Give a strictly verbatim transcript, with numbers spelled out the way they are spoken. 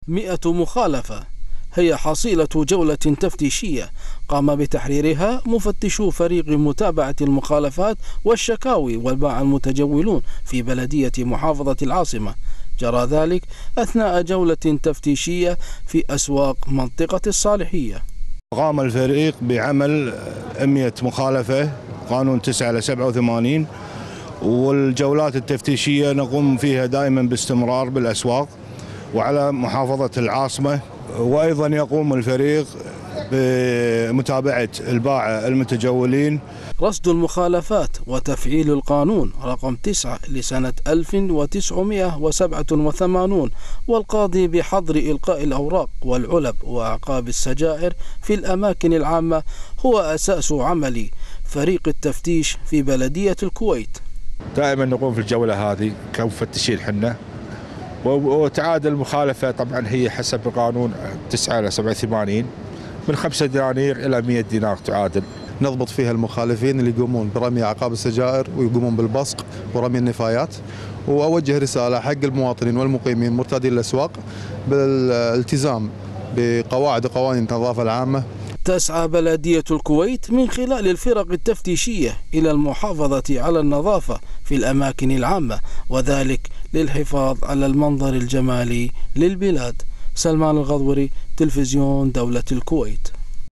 مئة مخالفة هي حصيلة جولة تفتيشية قام بتحريرها مفتشو فريق متابعة المخالفات والشكاوي والباع المتجولون في بلدية محافظة العاصمة. جرى ذلك أثناء جولة تفتيشية في أسواق منطقة الصالحية. قام الفريق بعمل مئة مخالفة قانون تسعة إلى سبعة وثمانين، والجولات التفتيشية نقوم فيها دائما باستمرار بالأسواق وعلى محافظة العاصمة. وأيضا يقوم الفريق بمتابعة الباعة المتجولين. رصد المخالفات وتفعيل القانون رقم تسعة لسنة ألف وتسعمئة وسبعة وثمانين والقاضي بحظر إلقاء الأوراق والعلب وأعقاب السجائر في الأماكن العامة هو أساس عمل فريق التفتيش في بلدية الكويت. دائما نقوم في الجولة هذه كمفتشين حنا، وتعادل المخالفة طبعا هي حسب القانون تسعة إلى سبعة وثمانين من خمسة دنانير إلى مئة دينار تعادل. نضبط فيها المخالفين اللي يقومون برمي أعقاب السجائر ويقومون بالبصق ورمي النفايات، وأوجه رسالة حق المواطنين والمقيمين مرتادين الأسواق بالالتزام بقواعد وقوانين النظافة العامة. تسعى بلدية الكويت من خلال الفرق التفتيشية إلى المحافظة على النظافة في الأماكن العامة، وذلك للحفاظ على المنظر الجمالي للبلاد. سلمان الغضوري، تلفزيون دولة الكويت.